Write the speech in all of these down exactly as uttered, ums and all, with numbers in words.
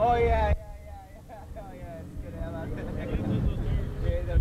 Oh yeah, yeah, yeah, yeah. Oh yeah, it's good to have out there.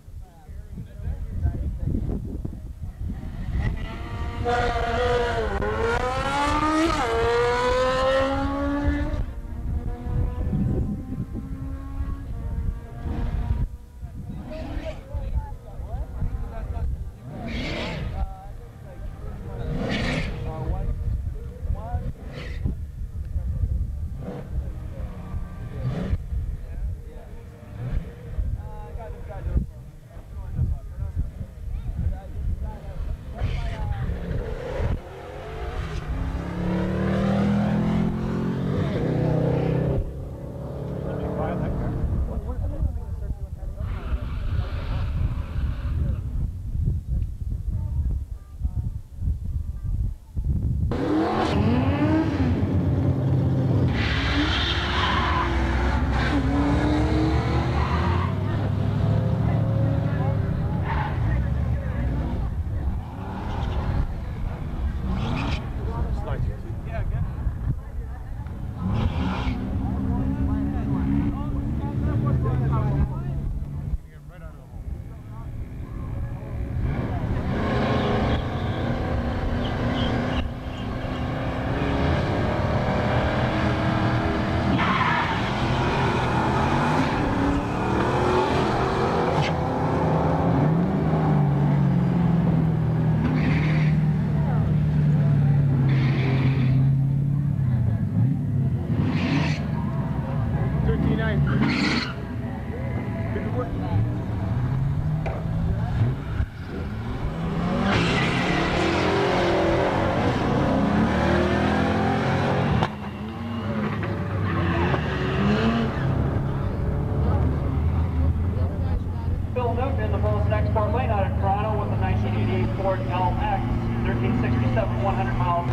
Phil Newton in the Wilson Export lane out of Toronto with the nineteen eighty-eight Ford L X, thirteen sixty-seven, one hundred miles,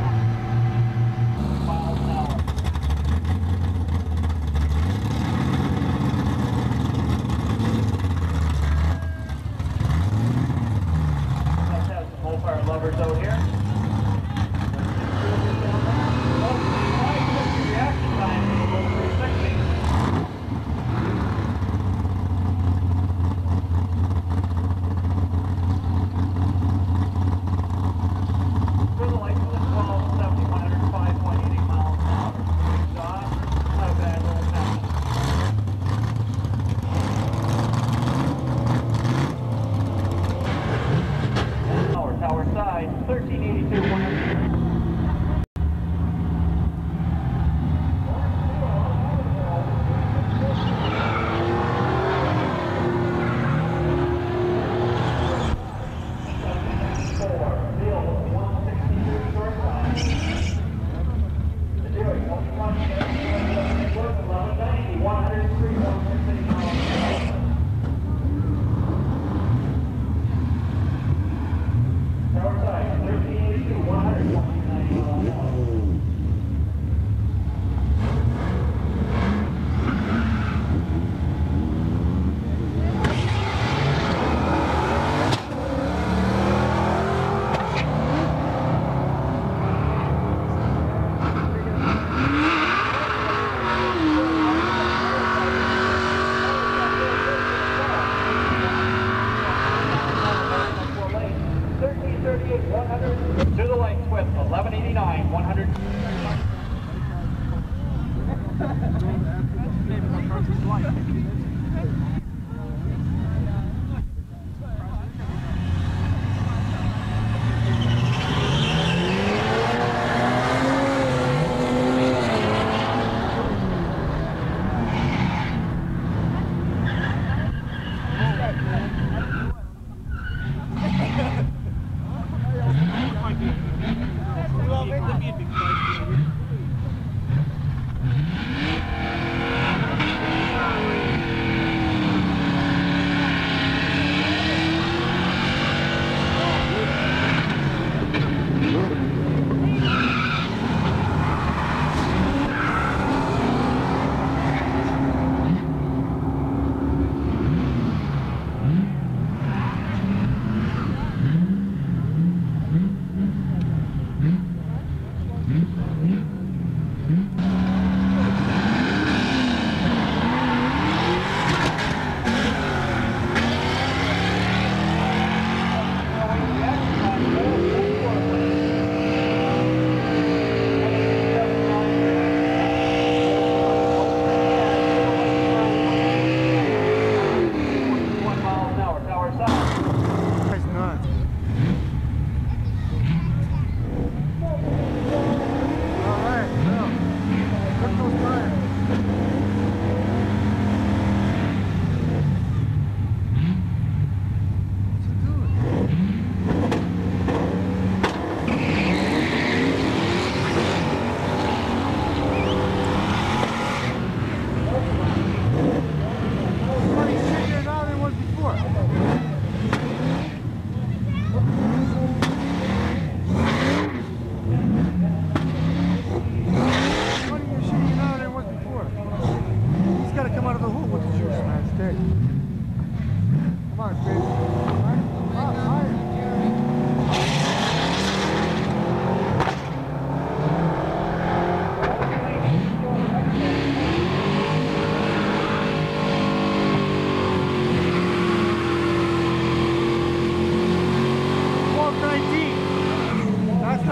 miles an hour. Let's have some whole fire lovers out here. Reaction time for the Low three sixty. thirteen eighty-two, one hundred. To the lights with eleven eighty-nine, one hundred.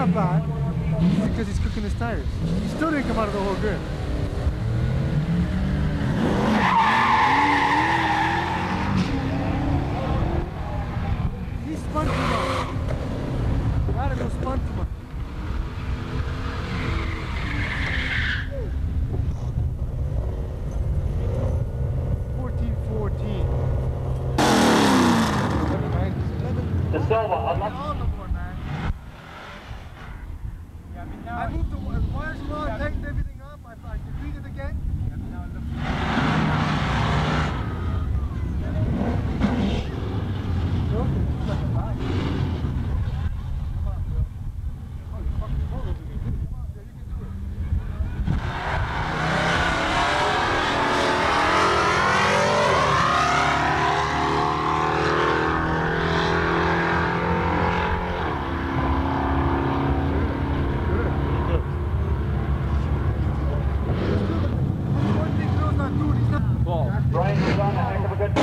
not bad. Because he's cooking his tires. He still didn't come out of the hole good. He spun too much. Gotta go spun too much. fourteen fourteen. De Silva, unlucky. I moved the wires along, tightened everything up, I, I depleted again. Brian is on a heck of a good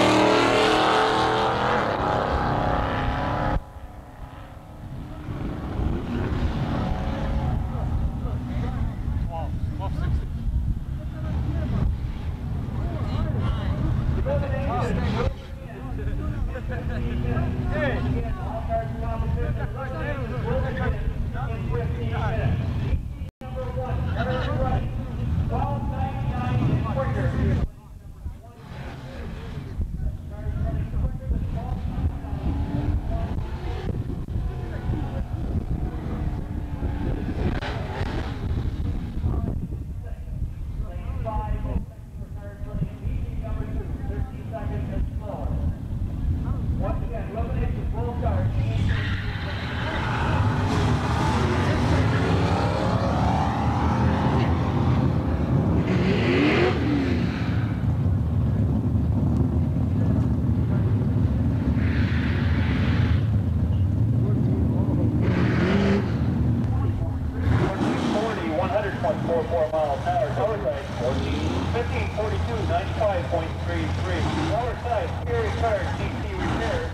forty-four miles an hour, tower side fifteen forty-two, ninety-five point three three. Tower side, Scary Car, D C Repair,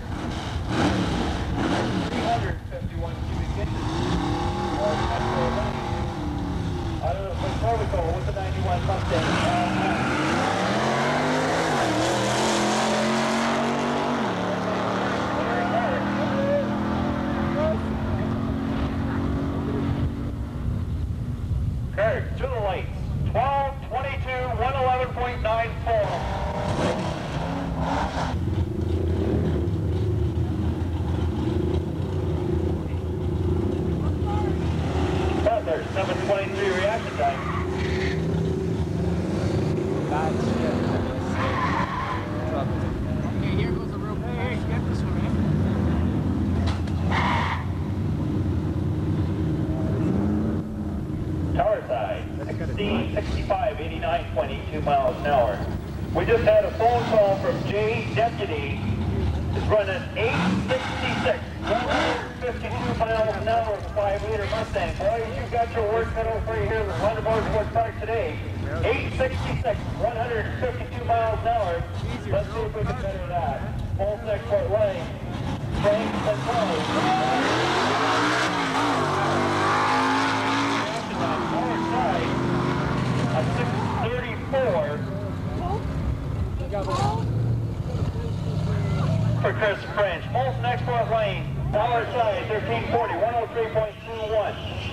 three hundred fifty-one cubic inches. Out of the Etobicoke with the ninety-one Mustang. To the lights, twelve twenty-two, one eleven point nine four. But there's seven twenty-three reaction time. Bad shit. Okay, here goes the real. Hey, hey, get this one, man. Tower side, sixteen sixty-five, eighty-nine point eight two miles an hour. We just had a phone call from Jay Deputy. It's running eight sixty-six, one hundred fifty-two miles an hour with a five liter Mustang. Boys, you've got your work cut out for you here at Wonderboard Sports Park today. eight sixty-six, one hundred fifty-two miles an hour. Let's see if we can better that. Full six foot lane. Frank Centrale. A six thirty-four for Chris French. Molson Export Lane, dollar side, thirteen forty, one oh three point two one.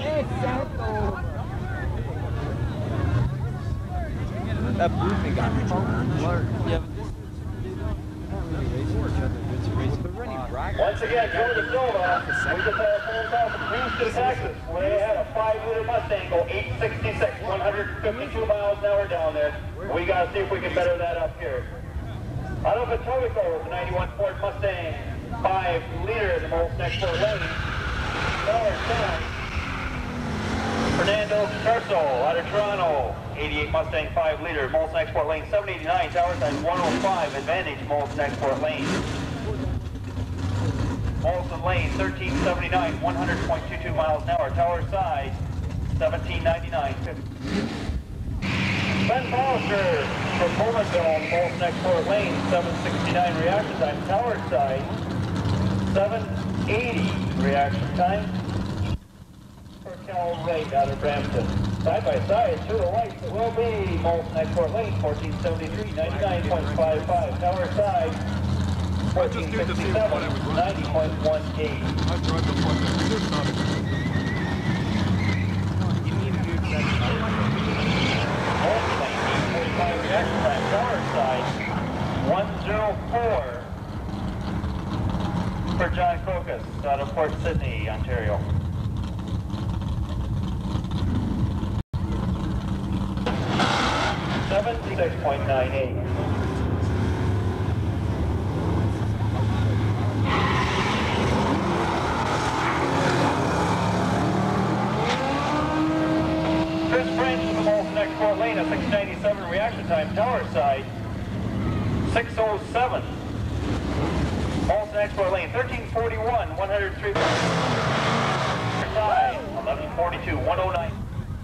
That blue thing got me blurred. Yeah, but this can't really race each other. It's racing. They're running brackets. Once again, Joe De Silva, we just had a phone call from Houston, Texas, where they had a five liter Mustang go eight sixty-six, one hundred fifty-two miles an hour down there. We got to see if we can better that up here. Out of Etobicoke with the ninety-one Ford Mustang, five liter in the Molson Export Lane. Dollar ten. Fernando Carso out of Toronto, eighty-eight Mustang five liter, Molson Export Lane, seven eighty-nine, tower size one oh five, Advantage Molson Export Lane. Molson Lane, thirteen seventy-nine, one hundred point two two miles an hour, tower size seventeen ninety-nine. Ben Foster from Pullmanville, Molson Export Lane, seven sixty-nine reaction time, tower size seven eighty reaction time. Cal right out of Brampton. Side by side, through the lights, it will be Molson Export Lane, fourteen seventy-three, ninety-nine point five five. Tower side, fourteen sixty-seven, ninety point one eight. I tried to fuck it. It's not You need to do exactly Molson Lane, eight forty-five reaction time. Tower side, one oh four for John Crocus out of Port Sydney, Ontario. seventy-six point nine eight. Chris French from the Molson Export Lane at six ninety-seven reaction time, tower side, six oh seven. Molson Export Lane, thirteen forty-one, one oh three. Side, eleven forty-two, one oh nine.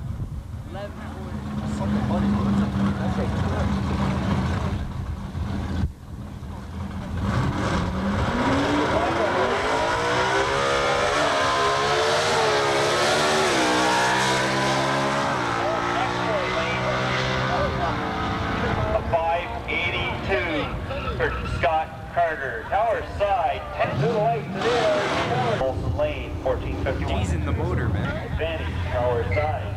For Scott Carter. Tower side, ten to the light to there. Molson Lane, fourteen fifty-one. He's in the motor, man. Advantage, tower side.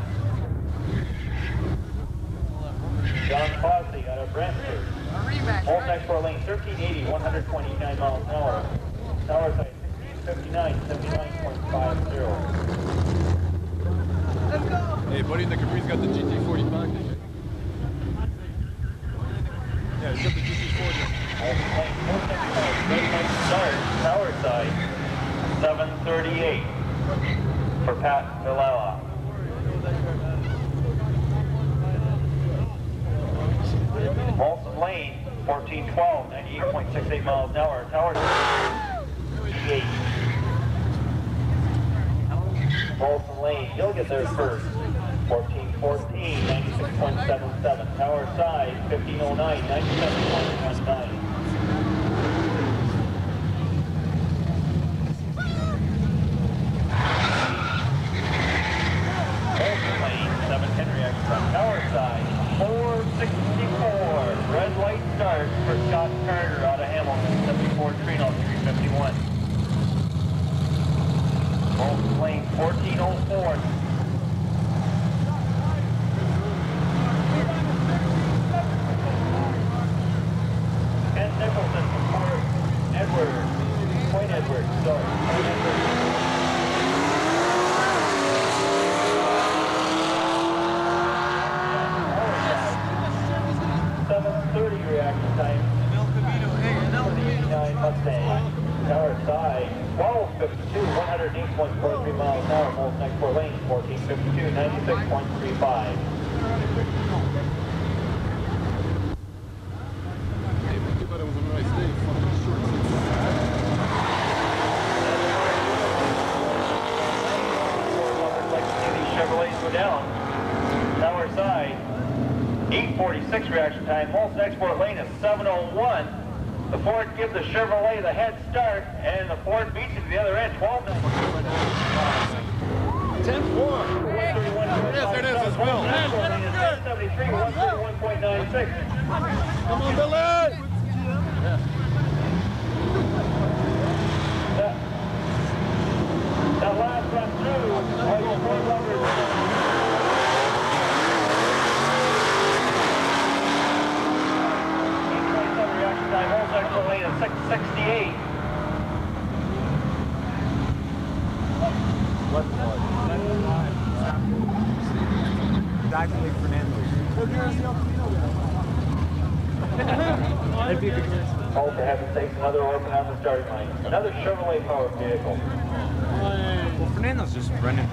John Fossey out of Brentford. Molson Export Lane, thirteen eighty, one hundred twenty-nine miles an hour. Tower side, sixteen fifty-nine, seventy-nine point five zero. Hey, buddy, the Capri's got the G T forty-five. Yeah, he's got the G T forty. Molson Lane, four seventy-five, red light start, tower side, seven thirty-eight for Pat Villela. Molson Lane, fourteen twelve, ninety-eight point six eight miles an hour, tower side, eight. Molson Lane, he'll get there first. fourteen fourteen, ninety-six point seven seven. Tower side, fifteen oh nine, ninety-seven point one nine. Molson Lane, seven Henry extra. Tower side, four sixty-four. Red light start for Scott Carter out of Hamilton, seventy-four Trino, three fifty-one. Molson Lane, fourteen oh four. Ken Nicholson from Port Edward, Point Edward, sorry, Point Edward. seven thirty reaction time. eighty-nine Mustang. Tower side, twelve fifty-two, one oh eight point four three miles an hour. Molson Export Lane, fourteen fifty-two, ninety-six point three five. Hey, but too bad it was a nice day. Fucking short. Like to see these Chevrolets go down. Tower side, eight forty-six reaction time. Molson Export Lane is seven oh one. The Ford gives the Chevrolet the head start, and the Ford beats it to the other end, twelve nine. ten four. Yes, it is as well. ten seventy-three, one thirty-one point nine six. Come on, Billy! Yeah. That, that last run through, all your Ford lovers. Reaction time, Molson Export Lane is six sixty-eight. What was? Exactly like Fernando. That'd be a good race. Oh, for heaven's sakes, another orphan on the starting line. Another Chevrolet powered vehicle. Well, Fernando's just running.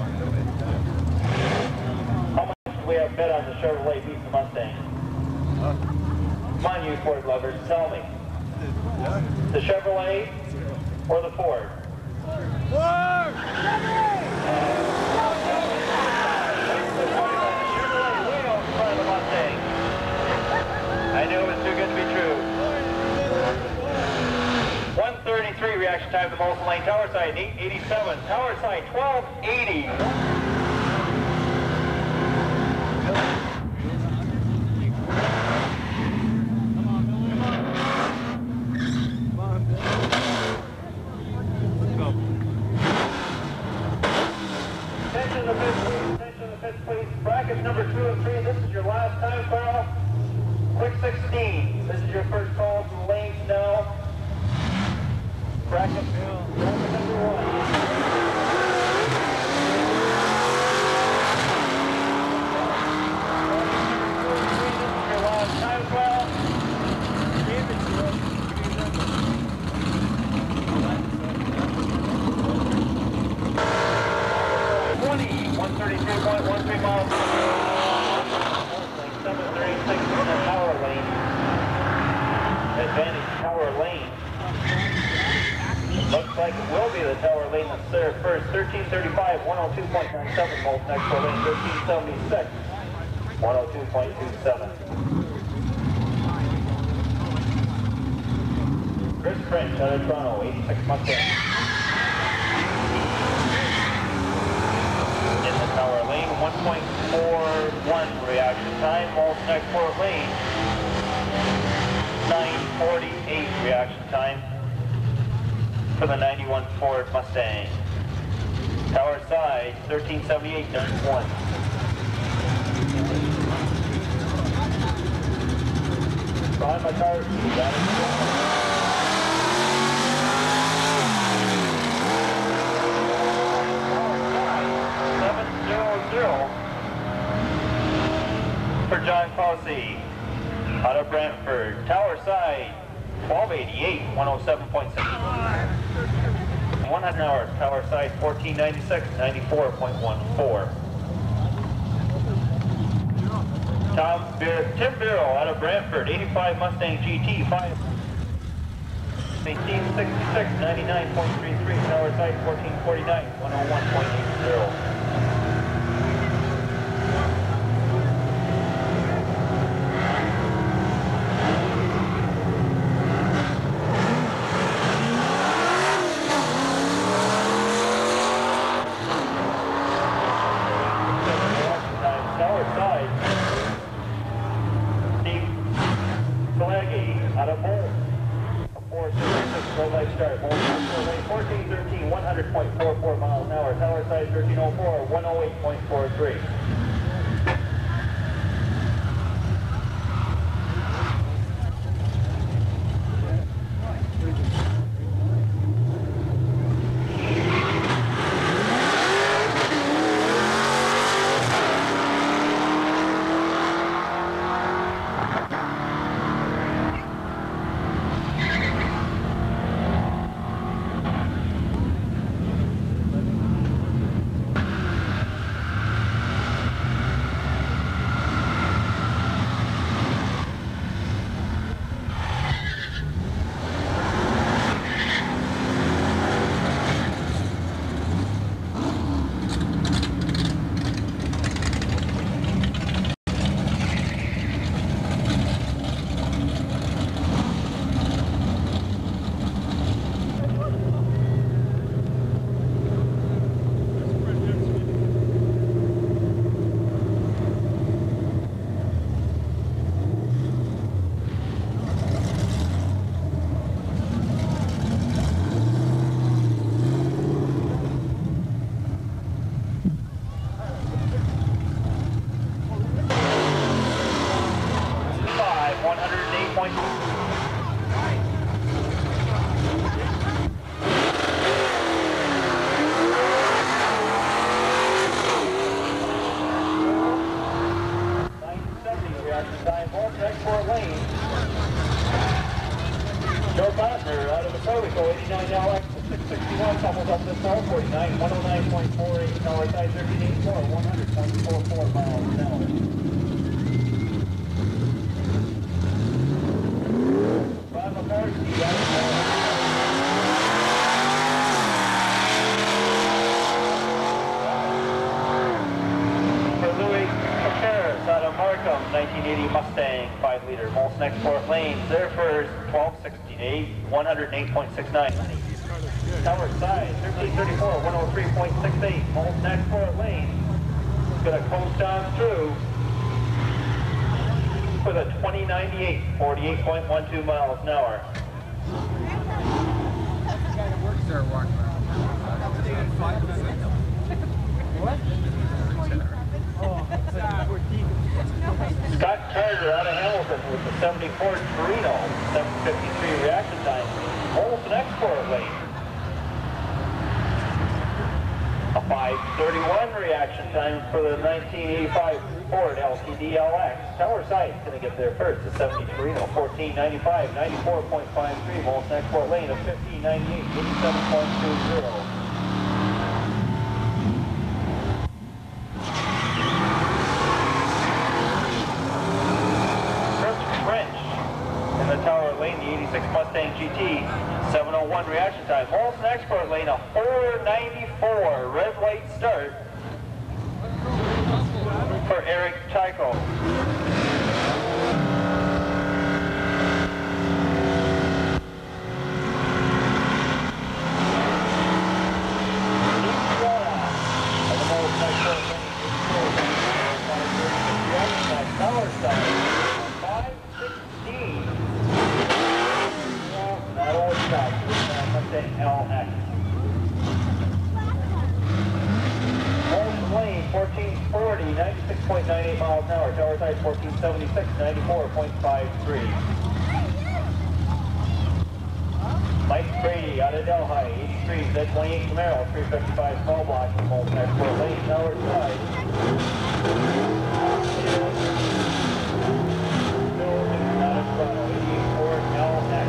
How much do we have bet on the Chevrolet beats the Mustang? Come on, you Ford lovers, tell me. The Chevrolet or the Ford? Ford! I knew it was too good to be true. one thirty-three reaction time to Molson Lane. Tower side, eight eighty-seven. Tower side, twelve eighty. Attention the fifth, please. Attention the fifth, please. Brackets number two and three. This is your last time call. Quick sixteen. This is your first call to the lanes now. Bracket, bracket number one. one thirty-three point one three miles per hour. seven thirty-six in the power lane. Advantage tower lane. Looks like it will be the tower lane that's there first. thirteen thirty-five, one oh two point nine seven volts next to lane. thirteen seventy-six, one oh two point two seven. Chris French out of Toronto, eighty-six Mustang. In the tower lane, one point four one reaction time. Most next port lane, nine forty-eight reaction time for the ninety-one Ford Mustang. Tower side, thirteen seventy-eight, one. Behind my tower speed, that is for John Clausey out of Brantford. Tower side, twelve eighty-eight, one oh seven point six. one hundred hour, tower side, fourteen ninety-six, ninety-four point one four. Tom Beer, Tim Birrell out of Brantford, eighty-five Mustang G T, five. eighteen sixty-six, ninety-nine point three three, tower side, fourteen forty-nine, one oh one point eight zero. fourteen thirteen, one hundred point four four miles an hour. Tower side thirteen oh four, one oh eight point four three. nineteen eighty Mustang, five liter, Mols next port lanes, there for twelve sixty-eight, one oh eight point six nine. Tower side, thirteen thirty-four, one oh three point six eight, Mols next port lanes. Gonna coast on through with a twenty ninety-eight, forty-eight point one two miles an hour. Guy that works there walking around. Scott Carter out of Hamilton with the seventy-four Torino, seven fifty-three reaction time. Olson export lane. A five thirty-one reaction time for the nineteen eighty-five Ford L T D L X. Tower Side's going to get there first. The seventy Torino, fourteen ninety-five, ninety-four point five three. Olson export lane of fifteen ninety-eight, eighty-seven point two zero. Tower lane, the eighty-six Mustang G T, seven oh one reaction time. Olson export lane, a four ninety-four red light start for Eric Tycho. Tower side, five sixteen. Mustang L X. Olson lane, fourteen forty, ninety-six point nine eight miles an hour. Tower side, fourteen seventy-six, ninety-four point five three. Mike Brady out of Delhi, eighty-three, Z twenty-eight Camaro, three fifty-five small block from Olson export lane, tower side. eighty-eight Ford L X.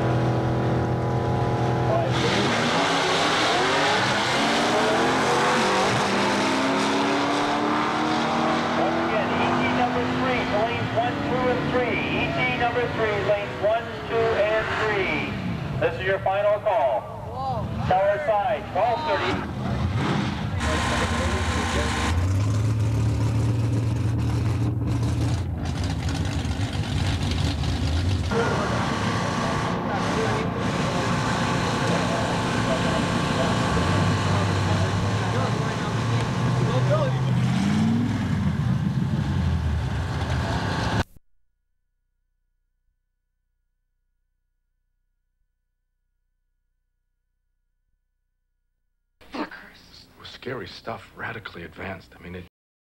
Once again, E T number three, lanes one, two, and three. E T number three, lanes one, two, and three. This is your final call. Tower side, twelve thirty. Scary stuff, radically advanced. I mean, it